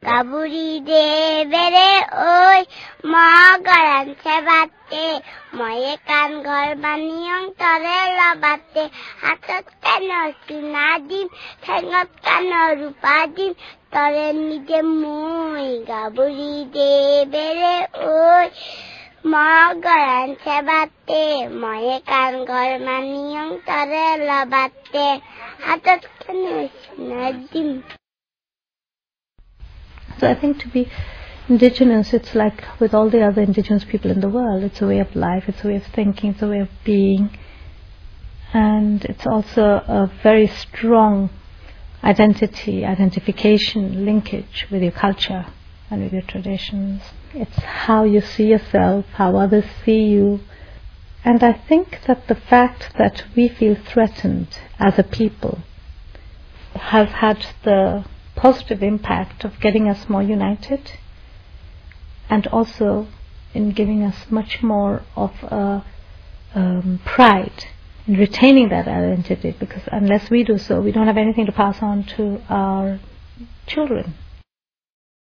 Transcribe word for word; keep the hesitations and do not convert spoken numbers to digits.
Gaburi de bere oi magaran sebate moye kan ghar baniyong tare labate hatat kano sunadim thangat kano rupadim tare nije moi gaburi de bere oi magaran sebate moye kan ghar baniyong tare labate hatat kano sunadim. So I think to be indigenous, it's like with all the other indigenous people in the world, it's a way of life, it's a way of thinking, it's a way of being, and it's also a very strong identity, identification, linkage with your culture and with your traditions. It's how you see yourself, how others see you. And I think that the fact that we feel threatened as a people has had the positive impact of getting us more united, and also in giving us much more of a um, pride in retaining that identity, because unless we do so, we don't have anything to pass on to our children.